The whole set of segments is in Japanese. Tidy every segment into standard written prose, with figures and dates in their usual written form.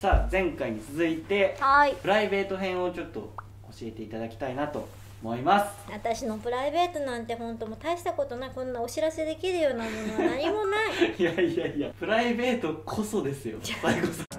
さあ前回に続いてはい、 プライベート編をちょっと教えていただきたいなと思います。 私のプライベートなんて本当もう大したことない。こんなお知らせできるようなものは何もないいやいやいや、プライベートこそですよ最後さん。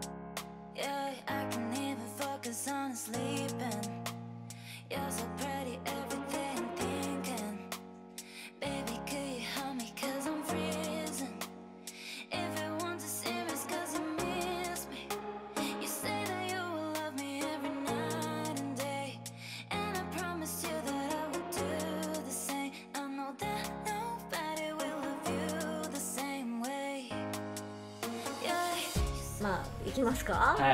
まあ行きますか。 はい。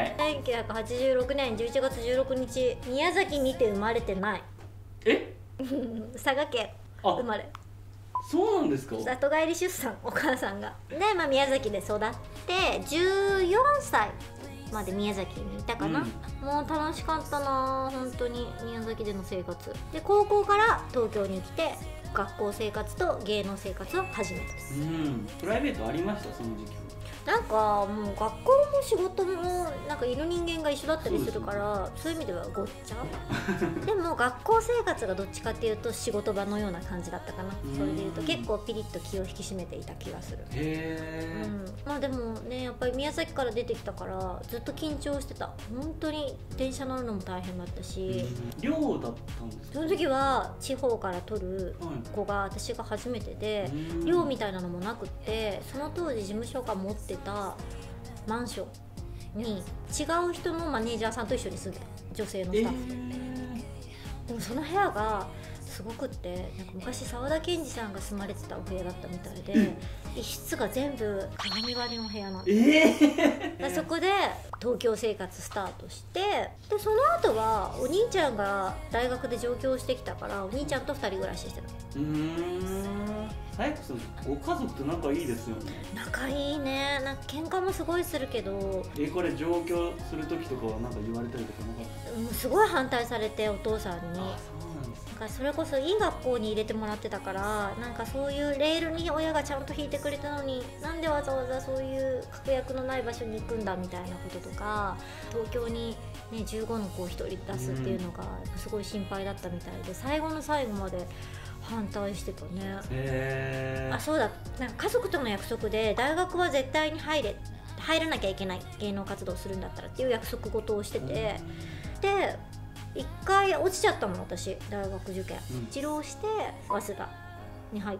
1986年11月16日宮崎にて生まれてない。 え佐賀県生まれ。 そうなんですか。 里帰り出産、お母さんがで、まあ、宮崎で育って14歳まで宮崎にいたかな、もう楽しかったな本当に宮崎での生活で、高校から東京に来て学校生活と芸能生活を始めた。 プライベートありましたその時期。 なんかもう学校も仕事もなんかいる人間が一緒だったりするから、そういう意味ではごっちゃでも学校生活がどっちかっていうと仕事場のような感じだったかな。それでいうと結構ピリッと気を引き締めていた気がする。まあでもね、やっぱり宮崎から出てきたからずっと緊張してた。本当に電車乗るのも大変だったし、 寮だったんですか。 その時は地方から取る子が私が初めてで、寮みたいなのもなくって、その当時事務所が持ってたマンションに違う人のマネージャーさんと一緒に住んでた、女性のスタッフでもその部屋がすごくって、なんか昔沢田研二さんが住まれてたお部屋だったみたいで、一室が全部鏡張りの部屋なんで、そこで東京生活スタートして、でその後はお兄ちゃんが大学で上京してきたから、お兄ちゃんと2人暮らししてた。 サイクさんご家族と仲いいですよね。 仲いいね。なんか喧嘩もすごいするけど、 これ上京する時とかはなんか言われたりとかなかった？ すごい反対されて、お父さんに。なんかそれこそいい学校に入れてもらってたから、なんかそういうレールに親がちゃんと引いてくれたのに、なんでわざわざそういう確約のない場所に行くんだみたいなこととか、東京に、ね、15の子を1人出すっていうのがすごい心配だったみたいで、最後の最後まで反対してたね。あ、そうだ、なんか家族との約束で大学は絶対に入らなきゃいけない、芸能活動するんだったらっていう約束事をしてて、で1回落ちちゃったもん私、大学受験、治療して早稲田に入って、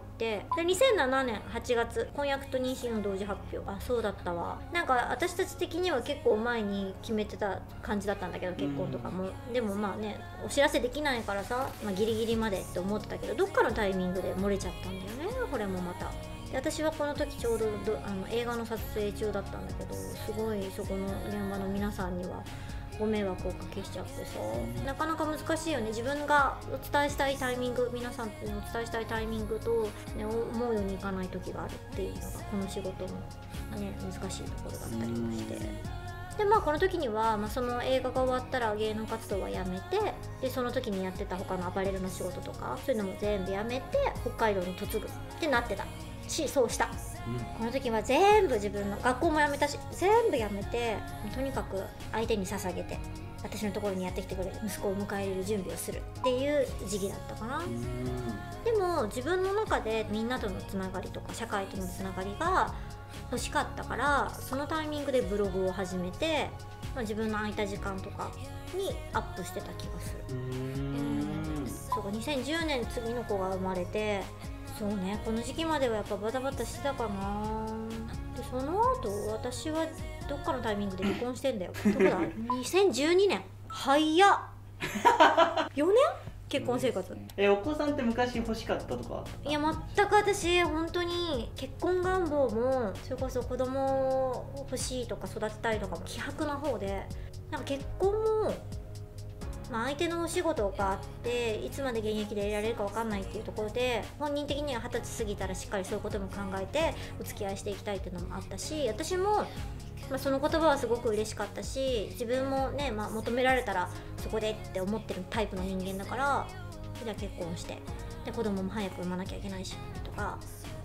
で2007年8月婚約と妊娠の同時発表。あ、そうだったわ。なんか私たち的には結構前に決めてた感じだったんだけど、結婚とかも。でもまあね、お知らせできないからさ、ギリギリまでって思ってたけど、どっかのタイミングで漏れちゃったんだよね、これもまた。で私はこの時ちょうど映画の撮影中だったんだけど、すごいそこの現場の皆さんにはご迷惑をおかけしちゃってさ、なかなか難しいよね。自分がお伝えしたいタイミング、皆さんにお伝えしたいタイミングと、ね、思うようにいかない時があるっていうのがこの仕事の、ね、難しいところだったりもして、でまあこの時には、その映画が終わったら芸能活動はやめて、でその時にやってた他のアパレルの仕事とかそういうのも全部やめて北海道に嫁ぐってなってたし、そうした。この時は全部自分の学校も辞めたし、全部辞めて、とにかく相手に捧げて、私のところにやってきてくれる息子を迎え入れる準備をするっていう時期だったかな。でも自分の中でみんなとのつながりとか社会とのつながりが欲しかったから、そのタイミングでブログを始めて、自分の空いた時間とかにアップしてた気がする。そうか、2010年次の子が生まれて、そうね、この時期まではやっぱバタバタしてたかな。でその後私はどっかのタイミングで離婚してんだよ。どこだ2012年。早っ4年結婚生活。 お子さんって昔欲しかったとか？ いや全く。私本当に結婚願望も、それこそ子供欲しいとか育てたいとかも希薄な方で、なんか結婚も相手のお仕事があっていつまで現役でいられるか分かんないっていうところで、本人的には20歳過ぎたらしっかりそういうことも考えてお付き合いしていきたいっていうのもあったし、私も、その言葉はすごく嬉しかったし、自分もね、求められたらそこでって思ってるタイプの人間だから、じゃあ結婚して、で子供も早く産まなきゃいけないしとか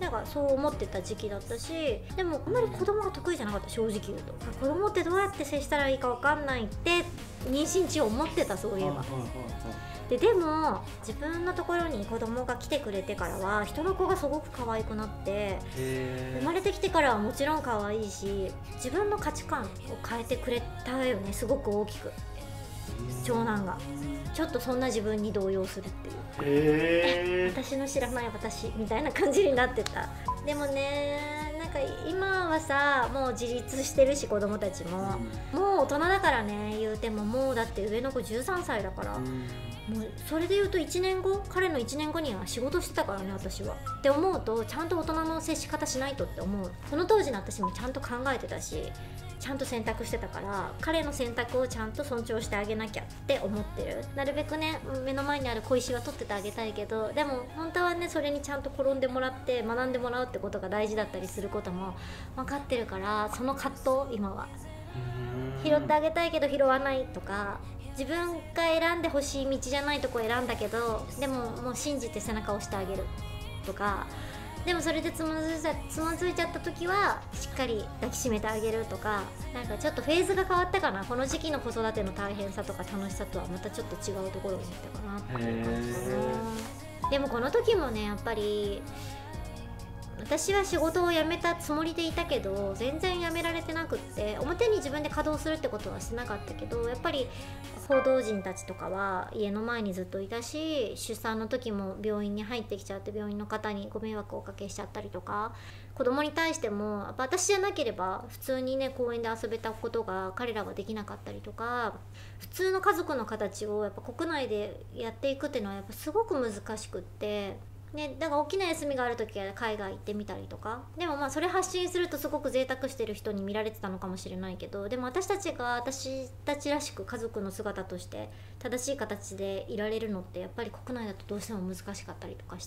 なんかそう思ってた時期だったし、でもあんまり子供が得意じゃなかった、正直言うと。子供ってどうやって接したらいいか分かんないって妊娠中思ってた、そういえば。でも自分のところに子供が来てくれてからは人の子がすごく可愛くなって、生まれてきてからはもちろん可愛いし、自分の価値観を変えてくれたよね、すごく大きく。長男がちょっとそんな自分に動揺するっていう、私の知らない私みたいな感じになってた。でもね、なんか今はさ、もう自立してるし子供たちも、もう大人だからね、言うてももうだって上の子13歳だから、もうそれで言うと1年後、彼の1年後には仕事してたからね、私は。って思うとちゃんと大人の接し方しないとって思う。この当時の私もちゃんと考えてたし、ちゃんと選択してたから、彼の選択をちゃんと尊重してあげなきゃって思ってる。なるべくね、目の前にある小石は取っててあげたいけど、でも本当はね、それにちゃんと転んでもらって学んでもらうってことが大事だったりすることも分かってるから、その葛藤、今は拾ってあげたいけど拾わないとか、自分が選んでほしい道じゃないとこ選んだけど、でももう信じて背中を押してあげるとか、でもそれでつまずいちゃった時はしっかり抱きしめてあげるとか、なんかちょっとフェーズが変わったかな。この時期の子育ての大変さとか楽しさとはまたちょっと違うところに行ったかなっていう感じかな。でもこの時もね、やっぱり私は仕事を辞めたつもりでいたけど、全然辞められてなくって、表に自分で稼働するってことはしてなかったけど、やっぱり報道陣たちとかは家の前にずっといたし、出産の時も病院に入ってきちゃって、病院の方にご迷惑をおかけしちゃったりとか、子供に対してもやっぱ私じゃなければ普通にね、公園で遊べたことが彼らはできなかったりとか、普通の家族の形をやっぱ国内でやっていくっていうのはやっぱすごく難しくってね。だから大きな休みがある時は海外行ってみたりとか、でもまあそれ発信するとすごく贅沢してる人に見られてたのかもしれないけど、でも私たちらしく家族の姿として正しい形でいられるのってやっぱり国内だとどうしても難しかったりとかして、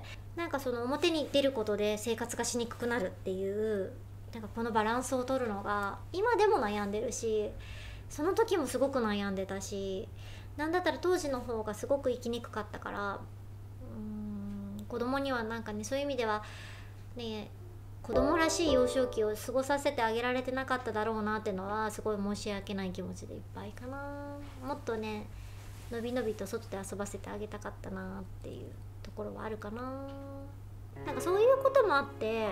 なんかその表に出ることで生活がしにくくなるっていう、なんかこのバランスを取るのが今でも悩んでるし、その時もすごく悩んでたし、なんだったら当時の方がすごく生きにくかったから、子供にはなんかね、そういう意味ではね、子供らしい幼少期を過ごさせてあげられてなかっただろうなっていうのはすごい申し訳ない気持ちでいっぱいかな。もっとね、のびのびと外で遊ばせてあげたかったなっていうところはあるかな。なんかそういうこともあって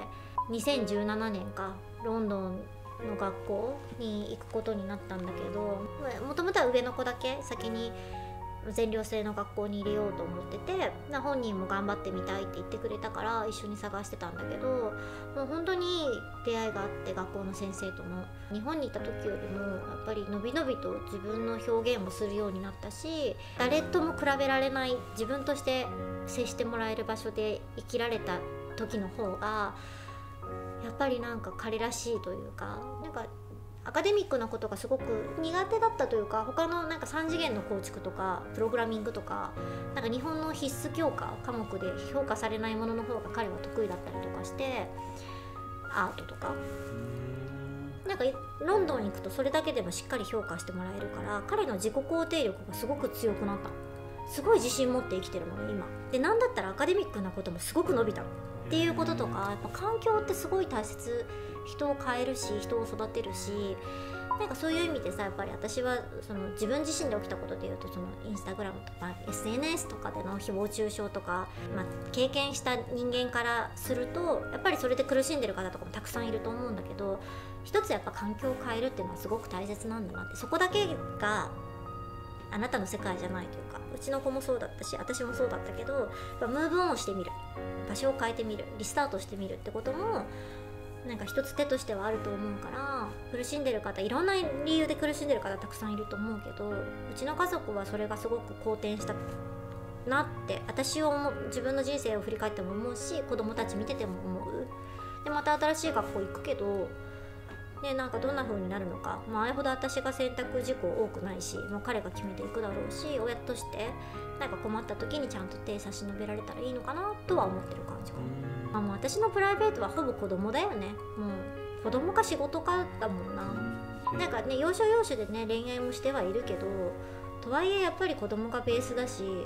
2017年かロンドンの学校に行くことになったんだけど、もともとは上の子だけ先に全寮制の学校に入れようと思ってて、本人も頑張ってみたいって言ってくれたから一緒に探してたんだけど、もう本当に出会いがあって、学校の先生との日本にいた時よりもやっぱりのびのびと自分の表現もするようになったし、誰とも比べられない自分として接してもらえる場所で生きられた時の方がやっぱりなんか彼らしいというか、なんかアカデミックなことがすごく苦手だったというか、他のなんか3次元の構築とかプログラミングとか、なんか日本の必須教科科目で評価されないものの方が彼は得意だったりとかして、アートとかなんかロンドンに行くとそれだけでもしっかり評価してもらえるから、彼の自己肯定力がすごく強くなった。すごい自信持って生きてるもん今で、なんだったらアカデミックなこともすごく伸びたっていうこととか、やっぱ環境ってすごい大切。人を変えるし人を育てるし、なんかそういう意味でさ、やっぱり私はその自分自身で起きたことでいうと、そのインスタグラムとか SNS とかでの誹謗中傷とか、経験した人間からするとやっぱりそれで苦しんでる方とかもたくさんいると思うんだけど、一つやっぱ環境を変えるっていうのはすごく大切なんだなって、そこだけがあなたの世界じゃないというか、うちの子もそうだったし私もそうだったけど、ムーブオンをしてみる、場所を変えてみる、リスタートしてみるってこともなんか一つ手としてはあると思うから、苦しんでる方、いろんな理由で苦しんでる方たくさんいると思うけど、うちの家族はそれがすごく好転したなって私を自分の人生を振り返っても思うし、子供たち見てても思う。でまた新しい学校行くけどね、なんかどんな風になるのか、あれほど私が選択事項多くないし、もう彼が決めていくだろうし、親としてなんか困った時にちゃんと手差し伸べられたらいいのかなとは思ってる感じかな。もう私のプライベートはほぼ子供だよね。もう子供か仕事かだもんな。なんかね、要所要所でね恋愛もしてはいるけど、とはいえやっぱり子供がベースだし、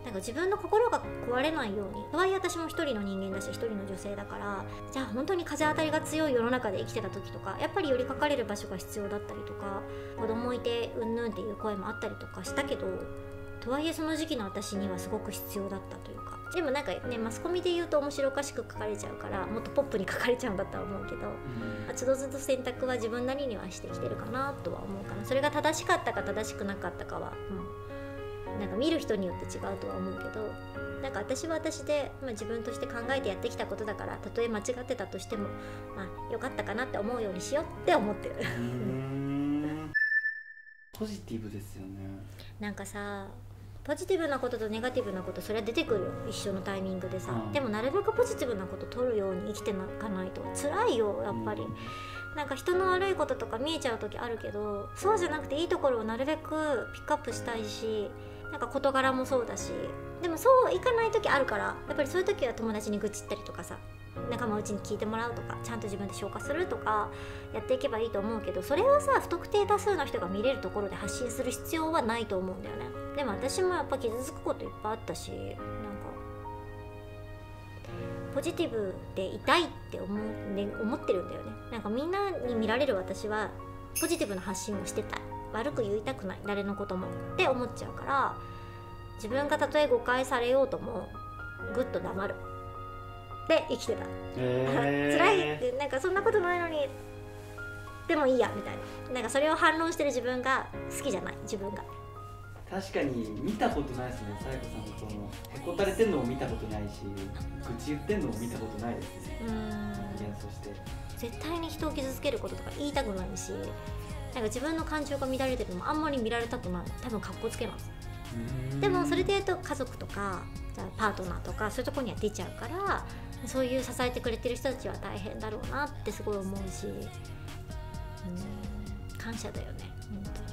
なんか自分の心が壊れないように、とはいえ私も一人の人間だし一人の女性だから、じゃあ本当に風当たりが強い世の中で生きてた時とかやっぱり寄りかかれる場所が必要だったりとか、子供いてうんぬんっていう声もあったりとかしたけど、とはいえその時期の私にはすごく必要だったというか、でもなんかね、マスコミで言うと面白おかしく書かれちゃうからもっとポップに書かれちゃうんだとは思うけど、つどつど選択は自分なりにはしてきてるかなとは思うかな。それが正しかったか正しくなかったかは、なんか見る人によって違うとは思うけど、なんか私は私で、自分として考えてやってきたことだから、たとえ間違ってたとしても良かったかなって思うようにしようって思ってるポジティブですよね。 なんかさ、ポジティブなこととネガティブなこと、それは出てくるよ、一緒のタイミングでさ、でもなるべくポジティブなこと取るように生きていかないと辛いよやっぱり。なんか人の悪いこととか見えちゃう時あるけど、そうじゃなくていいところをなるべくピックアップしたいし、なんか事柄もそうだし、でもそういかない時あるから、やっぱりそういう時は友達に愚痴ったりとかさ、仲間内に聞いてもらうとか、ちゃんと自分で消化するとかやっていけばいいと思うけど、それをさ不特定多数の人が見れるところで発信する必要はないと思うんだよね。でも私もやっぱ傷つくこといっぱいあったし、なんかポジティブでいたいって思ってるんだよね。なんかみんなに見られる私はポジティブな発信をしてたい、悪く言いたくない、誰のこともって思っちゃうから、自分がたとえ誤解されようともぐっと黙るで生きてた、辛いって、なんかそんなことないのにでもいいやみたいな、なんかそれを反論してる自分が好きじゃない、自分が。 確かに見たことないですね、さやかさんのこのへこたれてんのも見たことないし、愚痴言ってんのも見たことないですね。人間として絶対に人を傷つけることとか言いたくないし、なんか自分の感情が乱れてるのもあんまり見られたくない、多分かっこつけます。でもそれで言うと家族とかじゃあパートナーとかそういうところには出ちゃうから、そういう支えてくれてる人たちは大変だろうなってすごい思うし、感謝だよね本当に。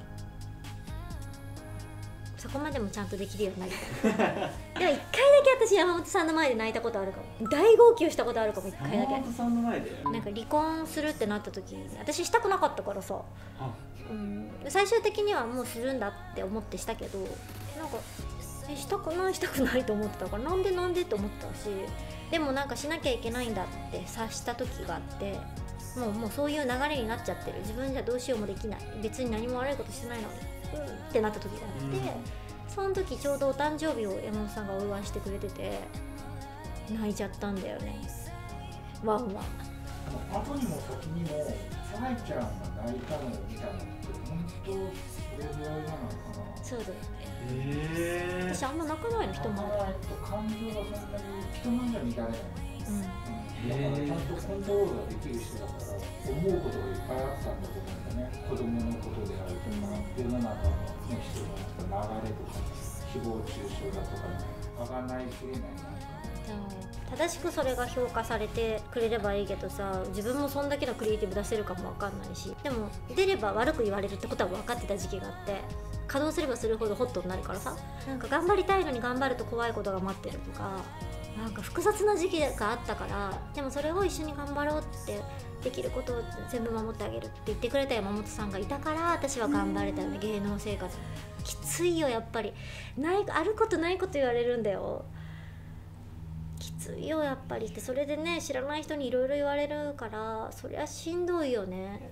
そこまでもちゃんとできるようになりたいでも1回だけ私山本さんの前で泣いたことあるかも、大号泣したことあるかも、1回だけ。 山本さんの前でなんか離婚するってなった時、私したくなかったからさ、最終的にはもうするんだって思ってしたけど、なんかしたくないと思ってたから、なんでって思ったし、でもなんかしなきゃいけないんだって察した時があって、もうそういう流れになっちゃってる、自分じゃどうしようもできない、別に何も悪いことしてないのにってなった時があって、その時ちょうどお誕生日を山本さんがお祝いしてくれてて泣いちゃったんだよね、ワンワン。 後にも先にもさやちゃんが泣いたのを見たのって本当それぐらいなのかな。 そうだよね、私あんま泣かないの人前で。 感情がそんなに人前じゃ見られない、だからちゃんとコントロールができる人だから思うことがいっぱいあったんだと思うんだね。子供のことであるとか、世の中の人の流れとか、誹謗中傷だとかね、あがないきれない正しくそれが評価されてくれればいいけどさ、自分もそんだけのクリエイティブ出せるかも分かんないし、でも出れば悪く言われるってことは分かってた時期があって、稼働すればするほどホットになるからさ、なんか頑張りたいのに頑張ると怖いことが待ってるとか、なんか複雑な時期があったから、でもそれを一緒に頑張ろうって、できることを全部守ってあげるって言ってくれた山本さんがいたから、私は頑張れたよね、芸能生活。きついよやっぱり、あることないこと言われるんだよ、きついよやっぱりって。それでね、知らない人にいろいろ言われるから、そりゃしんどいよね。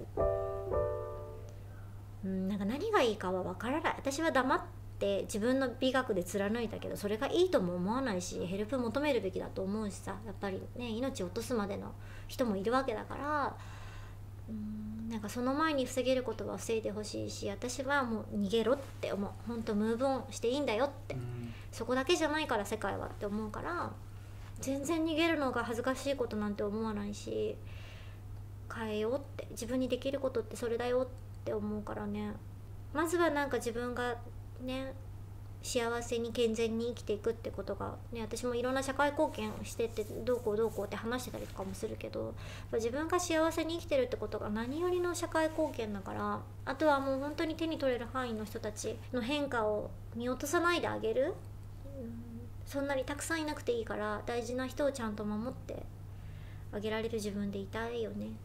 なんか何がいいかは分からない。私は黙って自分の美学で貫いたけど、それがいいとも思わないし、ヘルプ求めるべきだと思うしさ、やっぱりね、命を落とすまでの人もいるわけだから、なんかその前に防げることは防いでほしいし、私はもう逃げろって思う。本当ムーブオンしていいんだよって、そこだけじゃないから世界はって思うから、全然逃げるのが恥ずかしいことなんて思わないし、変えようって、自分にできることってそれだよって思うからね。まずはなんか自分がね、幸せに健全に生きていくってことがね、私もいろんな社会貢献してってどうこうって話してたりとかもするけど、自分が幸せに生きてるってことが何よりの社会貢献だから、あとはもう本当に手に取れる範囲の人たちの変化を見落とさないであげる、そんなにたくさんいなくていいから、大事な人をちゃんと守ってあげられる自分でいたいよね。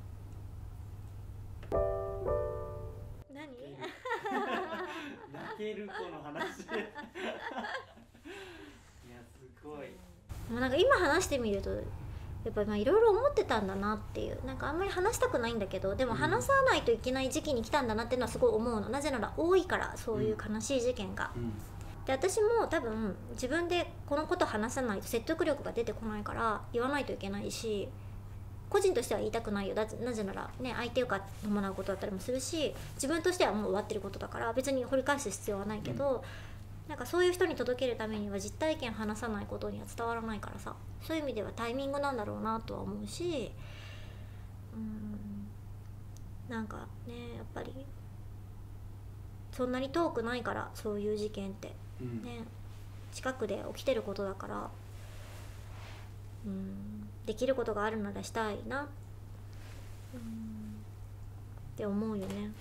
何泣け見る子の話いやすごい。 もうなんか今話してみるとやっぱりいろいろ思ってたんだなっていう、なんかあんまり話したくないんだけど、でも話さないといけない時期に来たんだなっていうのはすごい思うの。なぜなら多いから、そういう悲しい事件が、で私も多分自分でこのこと話さないと説得力が出てこないから言わないといけないし、個人としては言いたくないよ。なぜならね、相手が伴うことだったりもするし、自分としてはもう終わってることだから別に掘り返す必要はないけど、なんかそういう人に届けるためには実体験話さないことには伝わらないからさ、そういう意味ではタイミングなんだろうなとは思うし、なんかね、やっぱりそんなに遠くないから、そういう事件ってね、近くで起きてることだから、できることがあるならしたいな、って思うよね。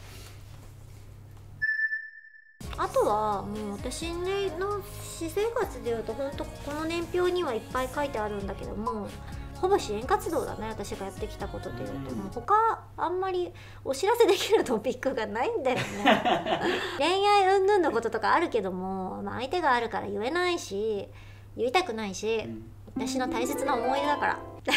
あとはもう私の私生活でいうと、本当この年表にはいっぱい書いてあるんだけども、ほぼ支援活動だね、私がやってきたことでいうと。もう他あんまりお知らせできるトピックがないんだよね恋愛云々のこととかあるけども、相手があるから言えないし、言いたくないし、私の大切な思い出だから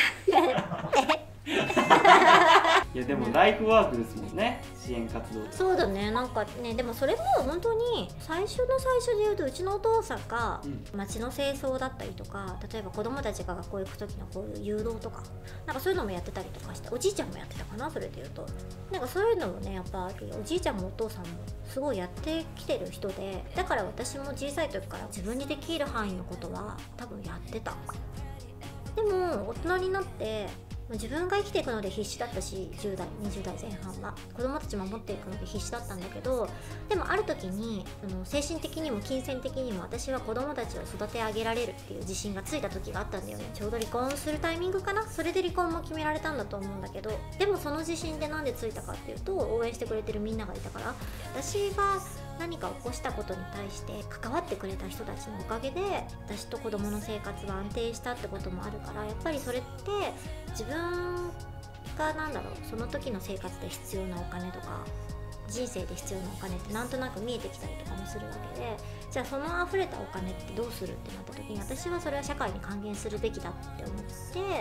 いやでもライフワークですもんね、支援活動。 そうだね、なんかね、でもそれも本当に最初の最初で言うと、うちのお父さんが街の清掃だったりとか、例えば子供たちが学校行く時のこういう誘導とか、なんかそういうのもやってたりとかして、おじいちゃんもやってたかな、それで言うと。なんかそういうのもね、やっぱおじいちゃんもお父さんもすごいやってきてる人で、だから私も小さい時から自分にできる範囲のことは多分やってた。でも大人になって自分が生きていくので必死だったし、10代20代前半は子供たち守っていくので必死だったんだけど、でもある時に精神的にも金銭的にも私は子供たちを育て上げられるっていう自信がついた時があったんだよね。ちょうど離婚するタイミングかな。それで離婚も決められたんだと思うんだけど、でもその自信でなんでついたかっていうと、応援してくれてるみんながいたから。私が何か起こしたことに対して関わってくれた人たちのおかげで私と子供の生活は安定したってこともあるから、やっぱりそれって自分がその時の生活で必要なお金とか人生で必要なお金ってなんとなく見えてきたりとかもするわけで、じゃあその溢れたお金ってどうするってなった時に、私はそれは社会に還元するべきだって思って、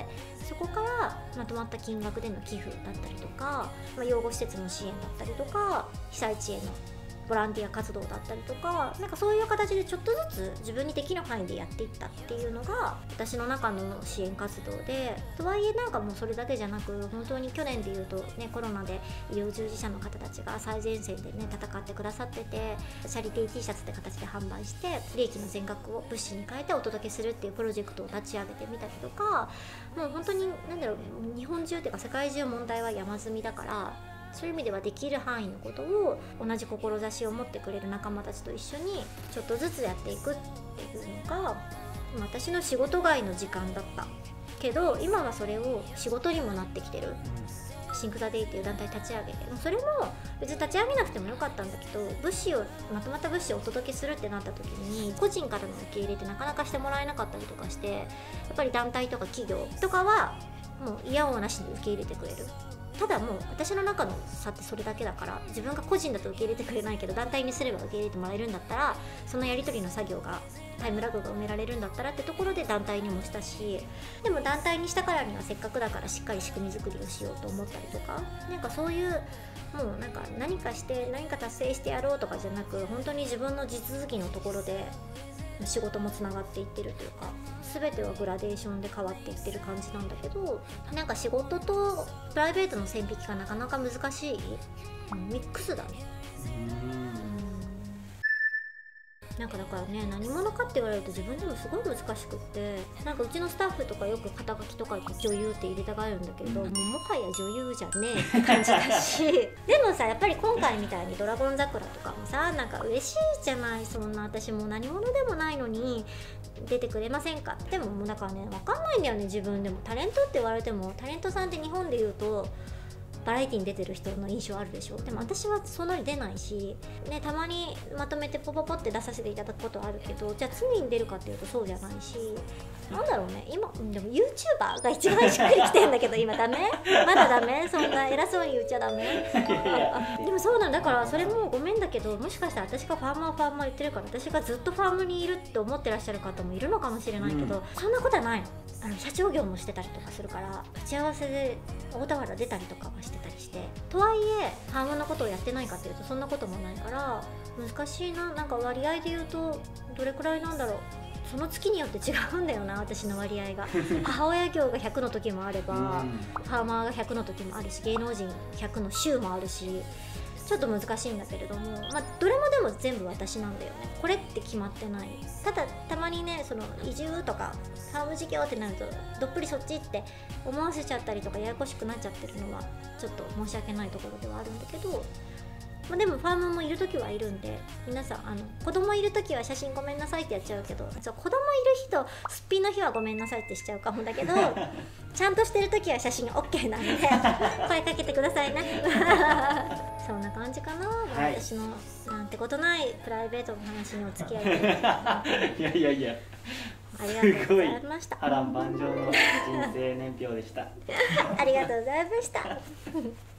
そこからまとまった金額での寄付だったりとか、養護施設の支援だったりとか、被災地へのボランティア活動だったりとか、なんかそういう形でちょっとずつ自分にできる範囲でやっていったっていうのが私の中の支援活動で、とはいえなんかもうそれだけじゃなく、本当に去年でいうとね、コロナで医療従事者の方たちが最前線でね戦ってくださってて、チャリティー T シャツって形で販売して利益の全額を物資に変えてお届けするっていうプロジェクトを立ち上げてみたりとか、もう本当に日本中っていうか世界中問題は山積みだから、そういう意味ではできる範囲のことを同じ志を持ってくれる仲間たちと一緒にちょっとずつやっていくっていうのが私の仕事外の時間だったけど、今はそれを仕事にもなってきてる。シンクザデイっていう団体立ち上げて、それも別に立ち上げなくてもよかったんだけど、まとまった物資をお届けするってなった時に個人からの受け入れってなかなかしてもらえなかったりとかして、やっぱり団体とか企業とかはもう嫌おうなしに受け入れてくれる。ただもう私の中の差ってそれだけだから、自分が個人だと受け入れてくれないけど団体にすれば受け入れてもらえるんだったら、そのやり取りの作業がタイムラグが埋められるんだったらってところで団体にもしたし、でも団体にしたからにはせっかくだからしっかり仕組み作りをしようと思ったりとか、なんかそういうもうなんか何かして何か達成してやろうとかじゃなく、本当に自分の地続きのところで仕事もつながっていってるというか、全てはグラデーションで変わっていってる感じなんだけど、なんか仕事とプライベートの線引きがなかなか難しいミックスだね。なんかだからね、何者かって言われると自分でもすごい難しくって、なんかうちのスタッフとかよく肩書きとか女優って入れたがるんだけど、もうもはや女優じゃねえって感じだしでもさ、やっぱり今回みたいにドラゴン桜とかもさ、なんか嬉しいじゃない。そんな私もう何者でもないのに出てくれませんかって。でももうだからね、分かんないんだよね自分でも。タレントって言われても、タレントさんって日本で言うとバラエティに出てる人の印象あるでしょ。でも私はそんなに出ないし、ね、たまにまとめてポポポって出させていただくことあるけど、じゃあ常に出るかっていうとそうじゃないし、なんだろうね、今でも YouTuber が一番しっくりきてんだけど今ダメ？まだダメ？そんな偉そうに言っちゃダメ？でもそうなんだから、それもごめんだけど、もしかしたら私がファーマー言ってるから、私がずっとファームにいるって思ってらっしゃる方もいるのかもしれないけど、そんなことはないの。社長業もしてたりとかするから、打ち合わせで大田原出たりとかはしてたりして、とはいえファームのことをやってないかっていうとそんなこともないから難しいな。なんか割合で言うとどれくらいなんだろう、その月によって違うんだよな、私の割合が。母親業が100の時もあれば、ファーマーが100の時もあるし、芸能人100の週もあるし、ちょっと難しいんだけれども、どれもでも全部私なんだよね。これって決まってない。ただたまにね、その移住とかファーム事業ってなるとどっぷりそっちって思わせちゃったりとかややこしくなっちゃってるのはちょっと申し訳ないところではあるんだけど、でもファームもいるときはいるんで、皆さん子供いるときは写真ごめんなさいってやっちゃうけど、子供いる日とすっぴんの日はごめんなさいってしちゃうかもだけどちゃんとしてるときは写真 OK なんで声かけてくださいねそんな感じかな、はい、私のなんてことないプライベートの話にお付き合いでいやありがとうございました。 波乱万丈の人生年表でしたありがとうございました